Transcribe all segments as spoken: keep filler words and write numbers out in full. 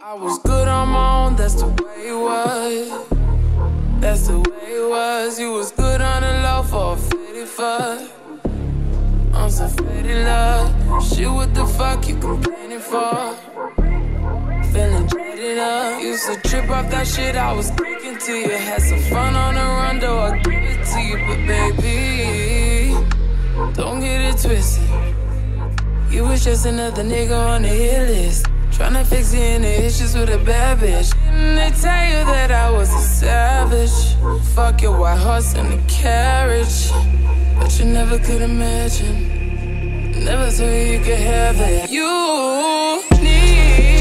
I was good on my own, that's the way it was. That's the way it was. You was good on the low for a faded fuck. I'm so faded love. Shit, what the fuck you complaining for? Feeling jaded up. Used to trip off that shit I was kicking to you. Had some fun on the run, though I give it to you. But baby, don't get it twisted. You was just another nigga on the hit list, tryna fix any issues with a bad bitch. Didn't they tell you that I was a savage? Fuck your white horse and the carriage. But you never could imagine, never thought you could have it. You need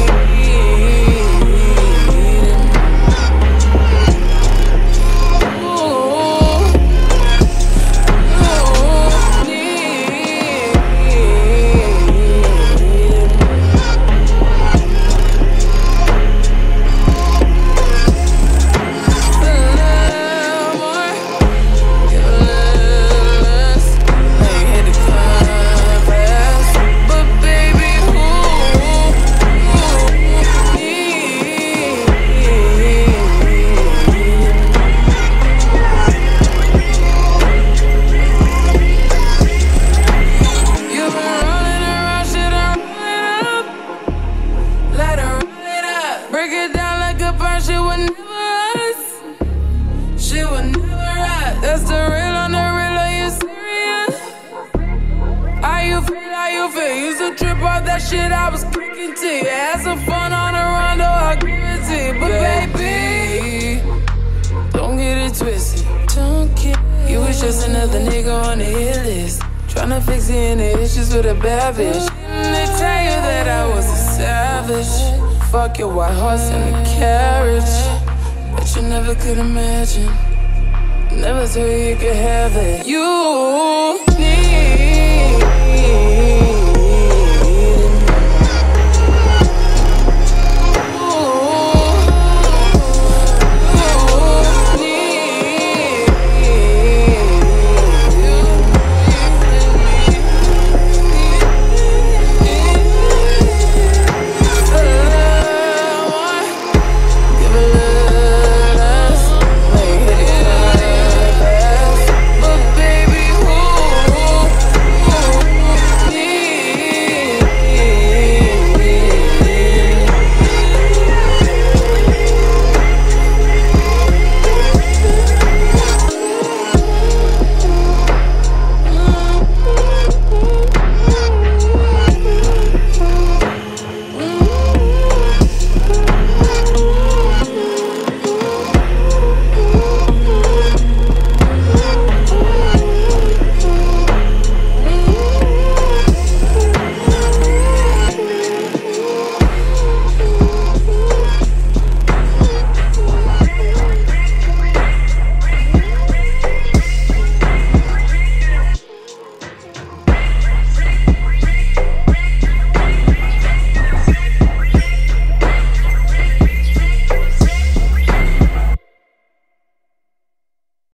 shit I was kicking to you. Had some fun on the run, though I give it to you. But baby, don't get it twisted. Don't get it. You was just another nigga on the hit list, tryna fix any issues with a bad bitch. Didn't they tell you that I was a savage? Fuck your white horse and the carriage. But you never could imagine, never thought you could have it. You need